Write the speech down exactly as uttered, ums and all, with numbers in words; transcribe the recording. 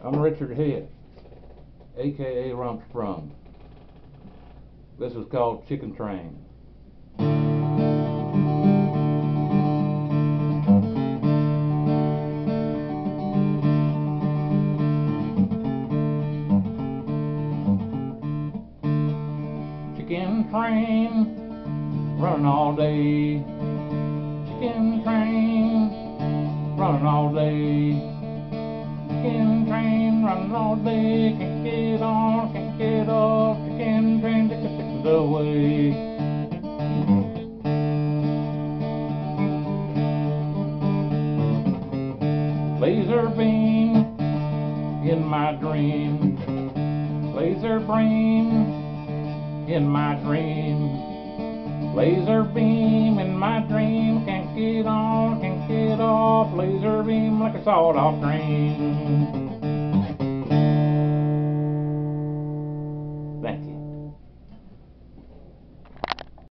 I'm Richard Head, aka Rumsprung. This is called Chicken Train. Chicken train, running all day. Chicken train, running all day. Chicken train, running all day. Can't get on, can't get off. Chicken train, take the chickens away. Laser beam in my dream. Laser beam in my dream. Laser beam in my dream. Can't get on, can't get off. Laser beam like a sawed-off train.